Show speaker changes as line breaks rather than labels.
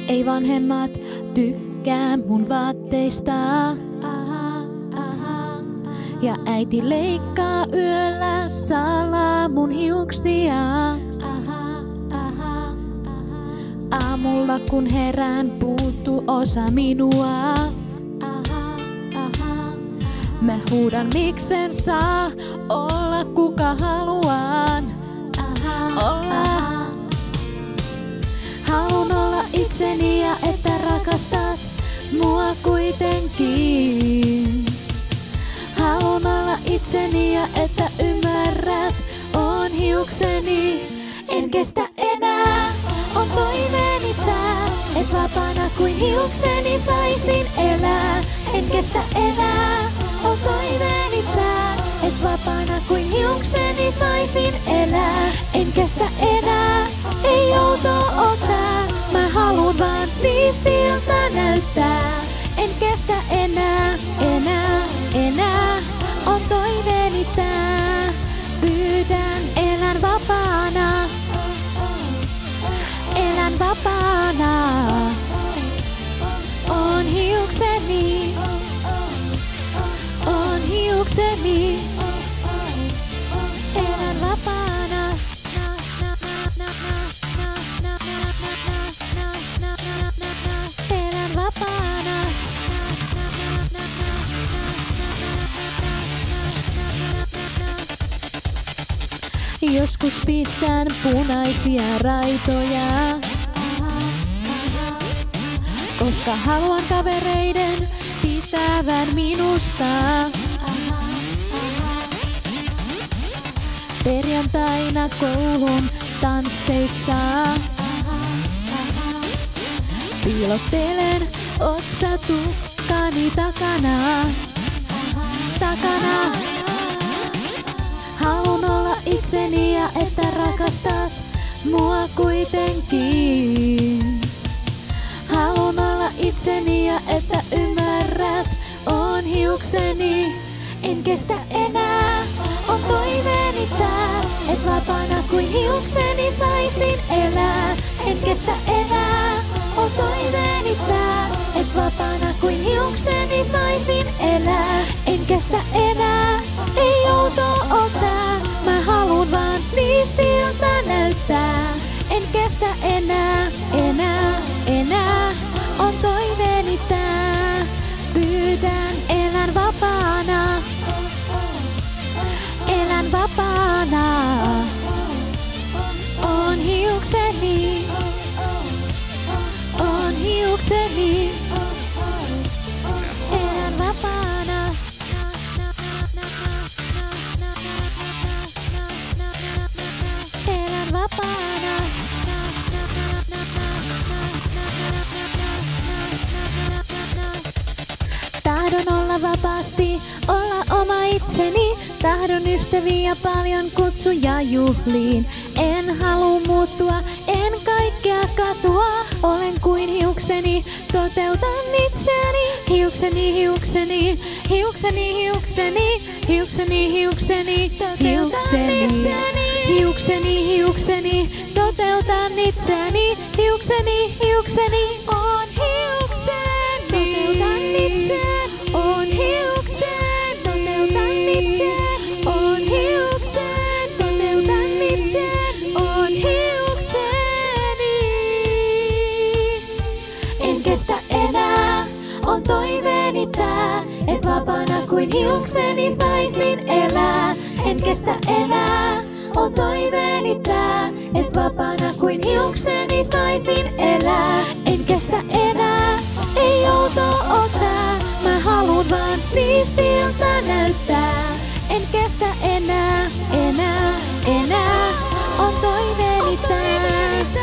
Ei vanhemmat tykkää mun vaatteista. Ja äiti leikkaa yöllä salaa mun hiuksia. Aamulla kun herään puuttuu osa minua. Mä huudan miksen saa olla kuka haluan olla. Haluun olla itseni ja että rakastat mua kuitenkin. Haluun olla itseni ja että ymmärrät on hiukseni. En kestä enää, on toiveeni tää, et vapaana kuin hiukseni saisin elää. En kestä enää, on toiveeni tää, et vapaana kuin hiukseni saisin elää. En kestä enää, ei outoa oo tää, mä haluun vaan siistiltä näyttää. En kestä enää, on toiveeni tää, pyydän elän vapaana. Elän vapaana, on hiukseni, on hiukseni. Elän vapaana, elän vapaana. Joskus pistän punaisia raitoja, koska haluan kavereiden pitävän minusta. Perjantaina koulun tansseissa piilottelen otsatukkani takana. Haluun olla itseni ja että rakastat mua kuitenkin. Haluun olla itseni ja että ymmärrät on hiukseni. En kestä enää, on toiveeni tää, et vapaana kuin hiukseni saisin elää. En kestä enää, on toiveeni tää, et vapaana kuin hiukseni saisin elää. En kestä enää, ei outoa oo tää, mä haluun vaan siistiltä näyttää. En kestä enää, on toiveeni tää, pyydän elän vapaana. Elän vapaana, on hiukseni, on hiukseni. Elän vapaana. Elän vapaana. Tahdon olla vapaasti, olla oma itseni. Tahdon ystäviä paljon kutsuja juhliin. En halua muuttua, en kaikkea katua. Olen kuin hiukseni, toteutan itseni. Hiukseni, hiukseni, hiukseni, hiukseni, hiukseni, hiukseni, hiukseni. Hiukseni, hiukseni, toteutan itseni. Hiukseni, hiukseni, on hiukseni. Toteutan itseni, on hiukseni. Toteutan itseni, on hiukseni. Toteutan itseni, on hiukseni. En kestä enää, on toiveeni tää, et vapaana kuin hiukseni saisin elää. En kestä enää, on toiveeni tää, et vapaana kuin hiukseni saisin elää. En kestä enää, ei outoa oo tää, mä haluun vaan siistiltä näyttää. En kestä enää, on toiveeni tää.